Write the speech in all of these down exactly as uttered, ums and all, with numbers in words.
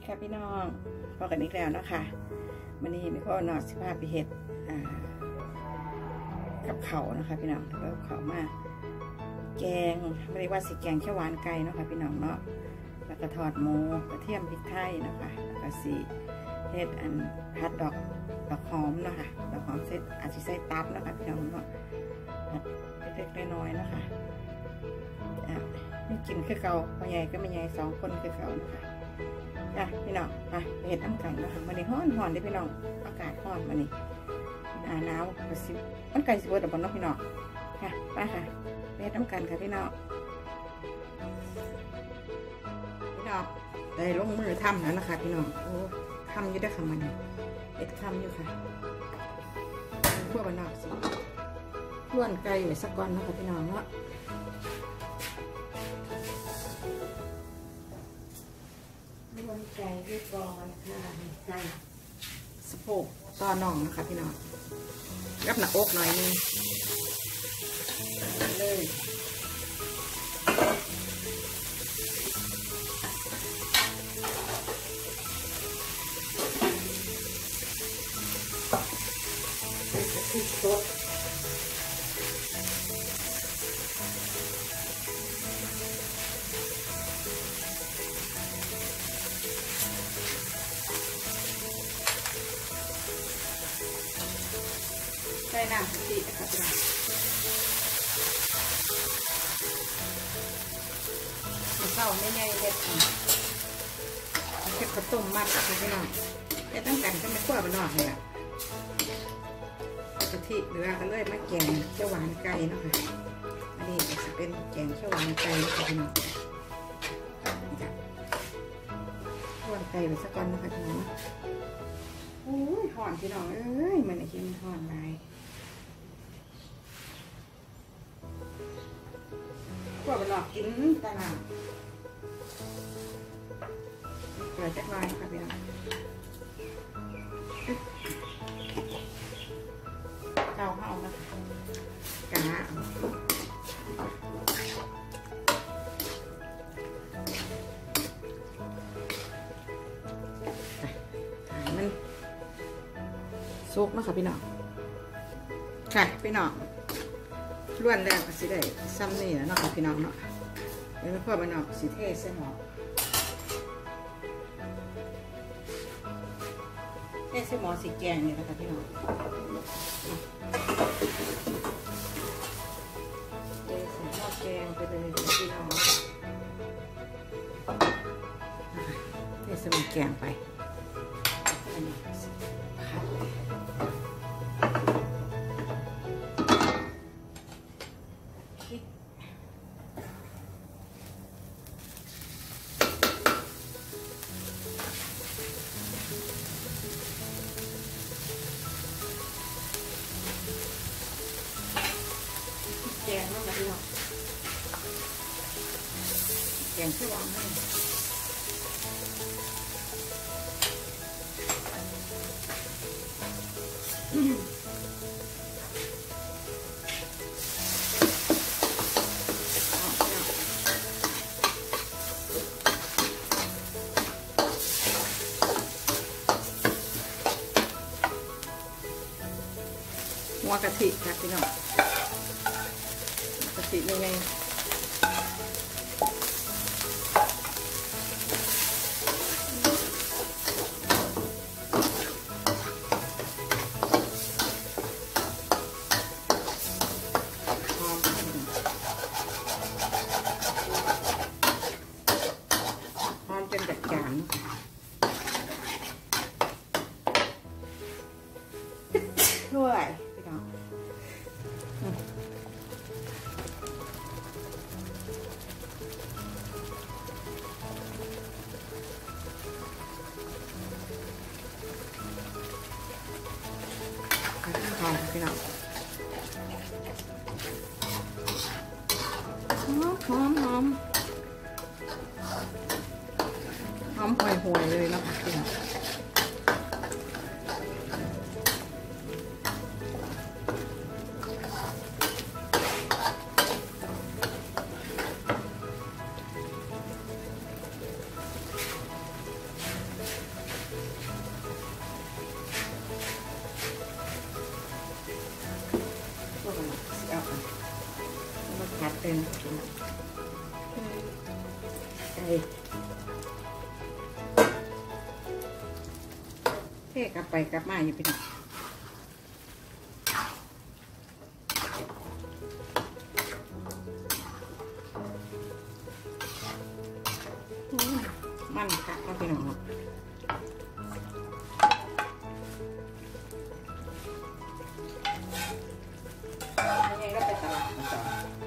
ดีค่ะพี่น้องพอกันอีกแล้วนะคะวันนี้มีพ่อนอสิบห้าปีเห็ดกับเขานะคะพี่น้องแล้วเขามาแกงไม่ได้ว่าสิแกงแค่หวานไก่นะคะพี่น้องเนาะแล้วก็ทอดหมูกระเทียมพริกไทยนะคะแล้วก็สีเห็ดอันผัดดอกดอกหอมนะคะดอกหอมเสร็จอาจจะใส่ตับนะคะพี่น้องเนาะผัดเล็กๆน้อยๆนะคะไม่กินคือเก่าพ่อใหญ่ก็ไม่ใหญ่สองคนคือเก่านะคะจ้ะพี่น้องไปเห็ดน้ำกันนะคะมันนี่ฮ้อนฮ้อนได้พี่น้องอากาศฮ้อนมันนี่หนาหนาวกระสิบมันไก่สิบเบิร์ดบนน้องพี่น้องค่ะไปค่ะเห็ดน้ำกันค่ะพี่น้องพี่น้องได้ลงมือทำแล้วนะคะพี่น้องโอ้ทำอยู่ได้ค่ะมันนี่เห็ดทำอยู่ค่ะพวกมันนอกสิล้วนไก่ไว้สักก้อนนะคะพี่น้องเนาะล้วนไก่ด้วยกอนค่ะไก่สะโพกต่อน่องนะคะพี่น้องกับหน้าอกหน่อยนึงเลยใส่กะทิสดใส่น้ำกะทินะคะพี่น้องเศร้าไม่ใหญ่เด็ดเก็บกระต้มมากค่ะพี่น้องแต่ตั้งแต่ก็ไม่ขั้วไปนอกเลยอ่ะกะทิเหลือก็เลยมาแกงเขียวหวานไก่นะคะอันนี้จะเป็นแกงเขียวหวานไก่ค่ะพี่น้องนี่จ้ะข้าวไก่ไปสักก้อนนะคะพี่น้องโอ้ยห่อนพี่น้องเอ้ยมันไอ้กินห่อนลายขั้วไปนอกกินตลาดเปิดจักรวาลค่ะพี่น้องเจ้าเข้านะคะกะมันซุกนะคะพี่น้องค่ะพี่น้องล้วนแล้วก็สิได้ซ้ำนี่แล้วเนาะพี่น้องเนาะเดี๋ยวพ่อไปนอกสิเทใส่หม้อเทใส่หม้อสีแกงนี่นะคะพี่น้องเทใส่หม้อแกงไปเลยพี่น้องเทใส่หม้อแกงไปแกงน้ำมันพี่น้องแกงที่วางให้หัวกะทิครับพี่น้องกะทิยังไงหอมเป็นแบบจานถ้วยพี่น้องหอมพี่น้องหอมหอมหอมหอมห่วยๆเลยนะคะพี่น้องเทกลับไปกลับมาอยู่พี่น้องมันค่ะก็พี่น้องยังไงก็ไปตลาดกันต่อ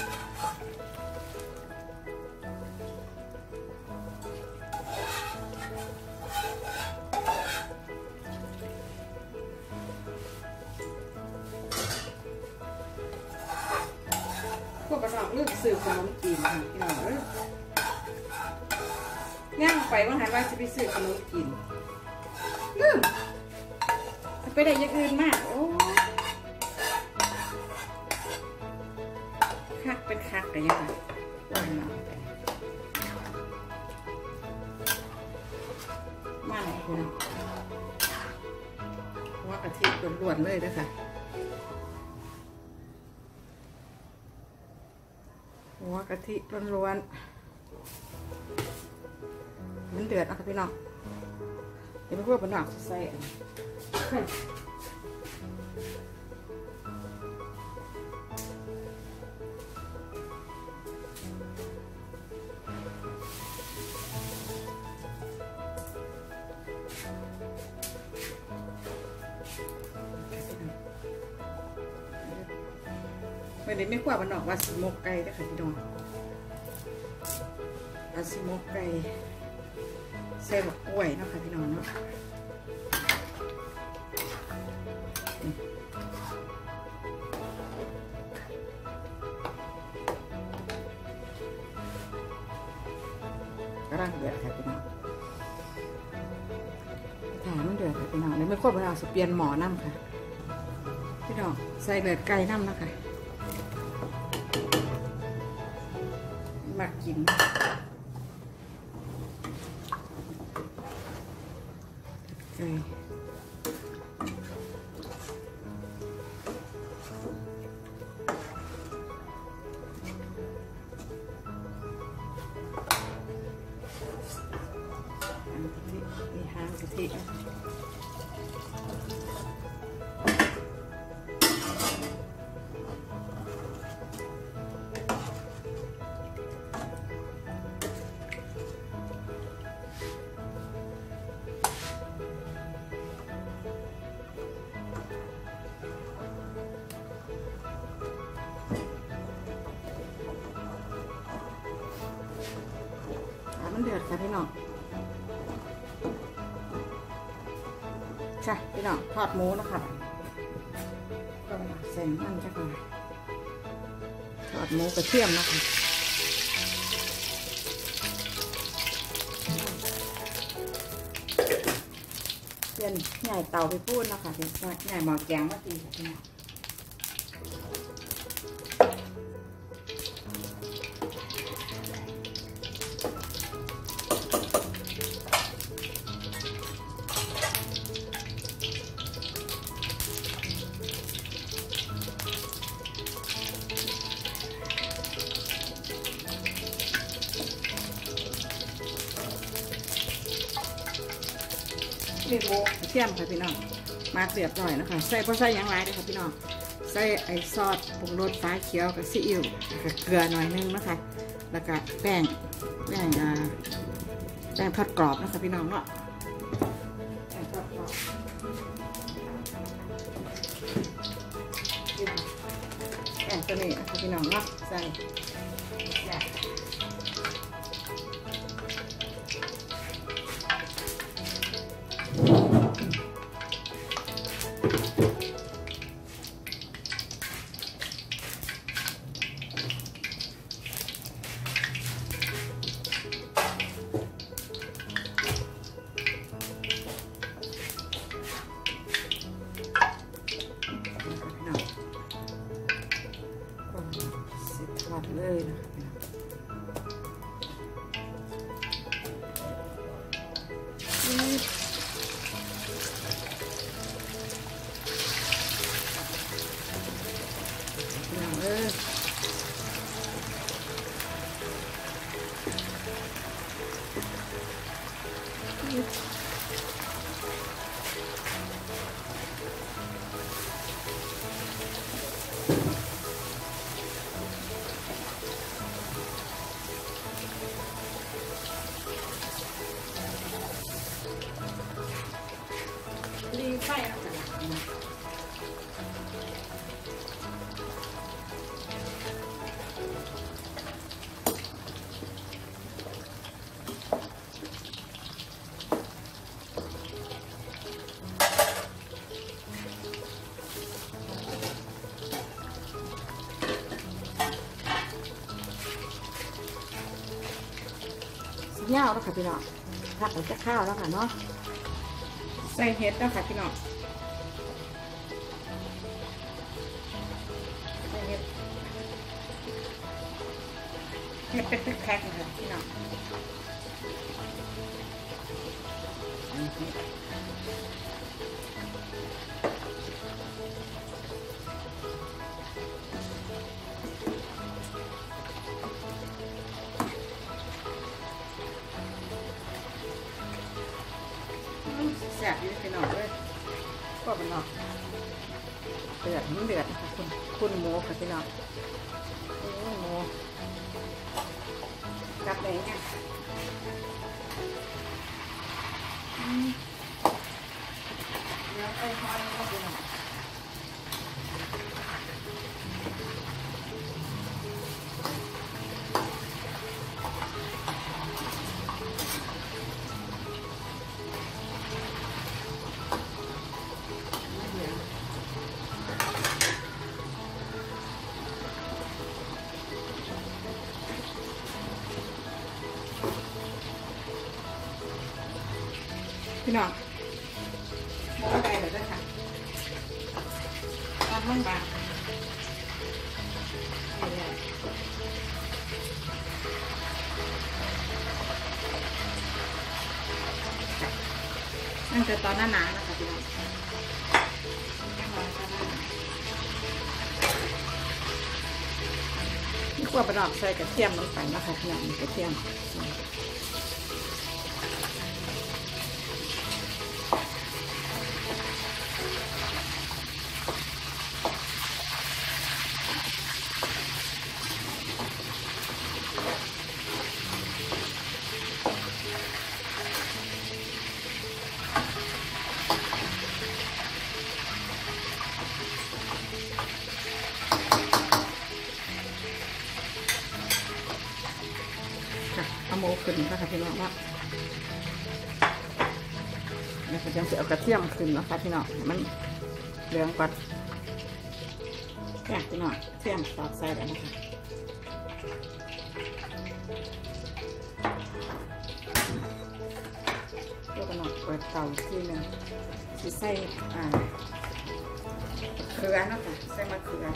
พวกกระสอบเลือกซื้อขนมจีนค่ะพี่น้องเลยย่างไปว่าหันว่าจะไปซื้อขนมจีนลืมไปได้ยังอื่นมากโอ้คักเป็นคักกันยังไงว่ามามาไหนพี่น้องว่ากะทิล้วนๆเลยนะคะหัวกะทิล้วนๆมันเดือดนะคะพี่น้องเดี๋ยวไปพวกมันหนักใส่ไม่ได้ไม่กว่ามันออกว่าสิมกไก่ได้ค่ะพี่น้องว่าสิมกไก่ใส่บักกล้วยเนาะค่ะพี่น้องเนาะกระด้างเดือดค่ะพี่น้องถามมันเดือดค่ะพี่น้องเลยไม่ควรไปเอาสเปียนหมอน้ำค่ะพี่น้องใส่เลือดไก่น้ำนะคะมากินไก่มีหางกะทิมันเดือดค่ะพี่น้องใช่พี่น้องทอดหมูนะคะก็ใส่มันจะก่อนทอดหมูกระเทียมนะคะเปลี่ยนใหญ่เตาไปพูดนะคะเป็นใหญ่หม้อแกงมาตีค่ะพี่น้องนี่โมเทียมค่ะพี่น้องมาเรียบร้อยนะคะใส่พอใส่ยังไรด้วยค่ะพี่น้องใส่ไอซอสปรุงรสฟ้าเขียวกับซีอิ๊วกับเกลือหน่อยนึงนะคะแล้วก็แป้งแป้งอ่าแป้งทอดกรอบนะคะพี่น้องเนาะแป้งทอดกรอบแป้งตัวนี้นะคะพี่น้องเนาะใส่ทอดเลยไฟแล้วกันยาวแล้วค่ะพี่น้องผักมันจะข้าวแล้วค่ะเนาะใส่เห็ดแล้วค่ะพี่น้องใส่เห็ดเห็ดเป็นแพ็คๆนะคะพี่น้องแซ่บอยู่พี่น้องเลยก็เป็นเนาะเดือดมันเดือดนะคะคุณคุณหมูค่ะพี่น้องโอ้หมูกับอะไรเนี่ยเดี๋ยวไปทอดก็พี่น้องพี่น้องมองไปเลยด้วยค่ะตอนมั่งบางนั่นคือตอนหน้าหนาวนะคะพี่น้องนี่ขวดประดอกใส่กระเทียมลงไปนะคะพี่น้องกระเทียมเอาหมูขึ้นนะคะพี่น้องว่าแล้วก็จะเอากระเทียมขึ้นนะคะพี่น้องมันเหลืองก่อนแค่พี่น้องเทียมตอกใส่แล้วนะคะเดี๋ยวกันหน่อยเปิดเตาทีนึงจะใส่อ่าเกลือนะคะใส่มะเขือ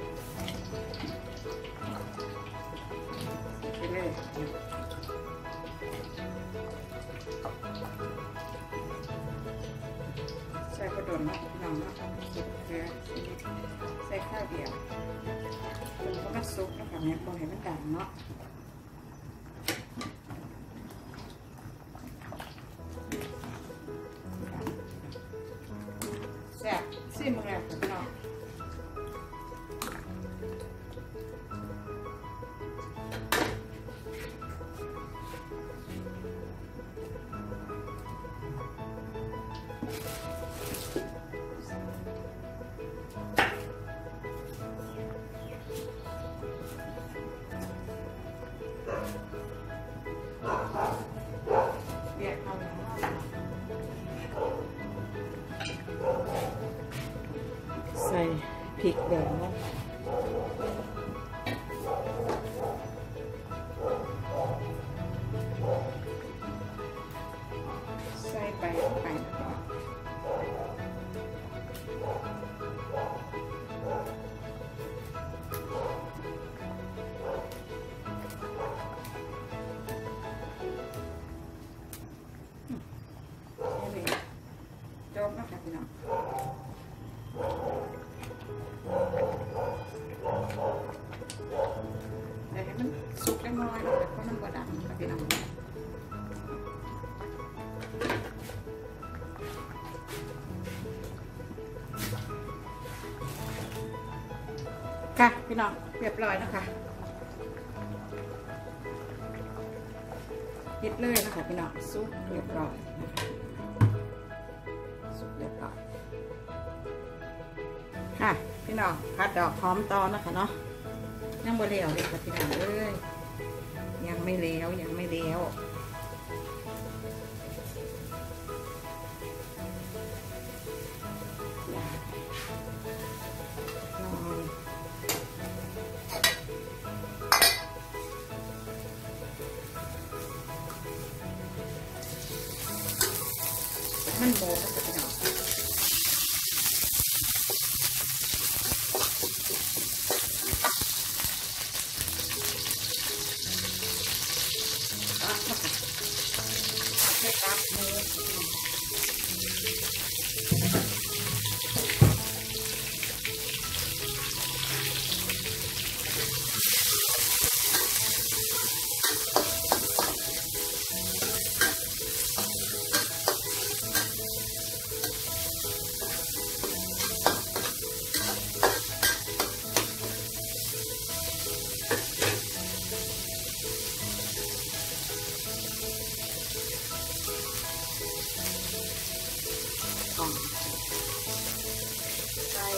ไปเลยใส่กระดนนะพี่น้องนะเก็บเกลือใส่ข้าวเดียวคนก็มาซุปนะคะเนี่ยพอเห็นมันดังเนาะแซ่บซิมเลยพี่น้องใส่พริกแดงนะใส่ไปไปจบแล้วค่ะพี่น้องแต่ให้มันสุกได้น้อยเพราะมันบดำค่ะพี่น้องค่ะพี่น้องเรียบร้อยนะคะปิดเลยนะคะพี่น้องซุปเรียบร้อยนะคะสุกเรียบร้อยค่ะพี่น้องผัดดอกหอมตอนนะคะเนาะยังบ่แล้วเลยค่ะพี่น้องเอ้ยยังไม่แล้วยังไม่แล้วมันโบกพี่น้องตับนะคะใช้ตับมือใส่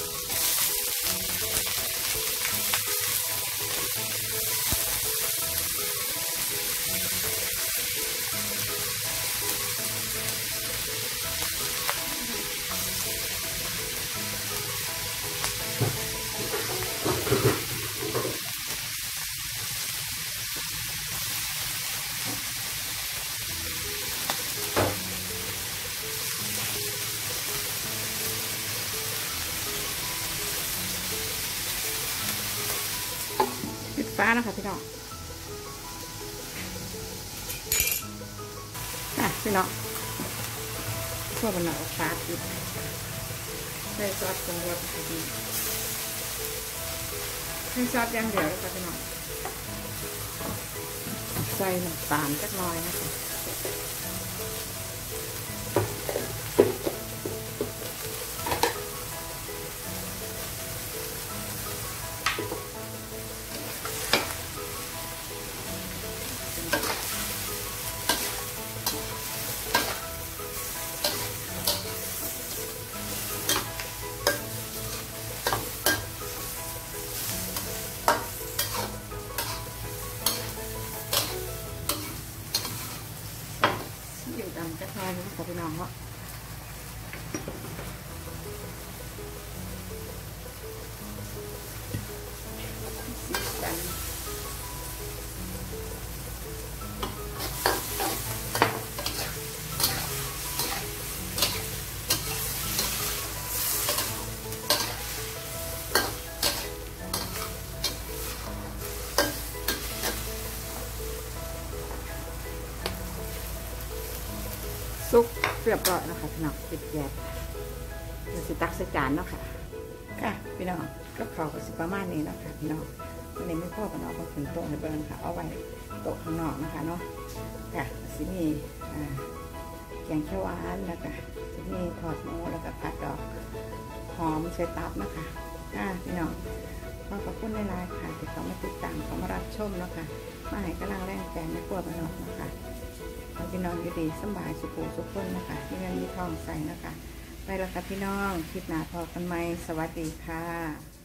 ปิดฟ้านะคะพี่น้องอ่ะพี่น้องพวกมันหน่อยฟาดอีกใส่ซอสปรุงรสดีให้ซอสอย่างเดียวเลยค่ะพี่น้องใส่น้ำตาลจักหน่อยนะคะอยู่ดำจักหน่อยนึงค่ะพี่น้องเนาะสีสันซุปเรียบร้อยนะคะพี่น้องปิดแก๊สเดี๋ยวสิตักใส่จานเนาะค่ะค่ะพี่น้องก็เข่ากับสิประมาณนี้เนาะค่ะพี่น้องวันนี้ไม่พ่อกับน้องก็ขึ้นโต๊ะให้เบิ้งค่ะเอาไว้โต๊ะข้างนอกนะคะเนาะค่ะสิมีแกงเขียวหวานแล้วก็สิมีทอดหมูแล้วก็ผัดดอกหอมใส่ตับนะคะค่ะพี่น้องขอขอบคุณหลายๆค่ะที่เขามาติดตามเขามารับชมเนาะค่ะมาให้กำลังแรงใจไม่กลัวพี่น้องนะคะพี่น้องอยู่ดีสบายสุขสุขคนนะคะมีเงินมีทองใส่นะคะไปแล้วค่ะพี่น้องคลิปหน้าพอกันไหมสวัสดีค่ะ